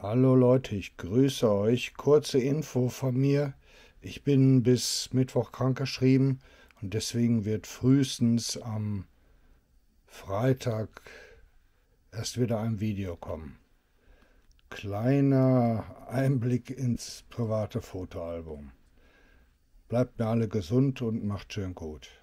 Hallo Leute, ich grüße euch. Kurze Info von mir. Ich bin bis Mittwoch krankgeschrieben und deswegen wird frühestens am Freitag erst wieder ein Video kommen. Kleiner Einblick ins private Fotoalbum. Bleibt mir alle gesund und macht schön gut.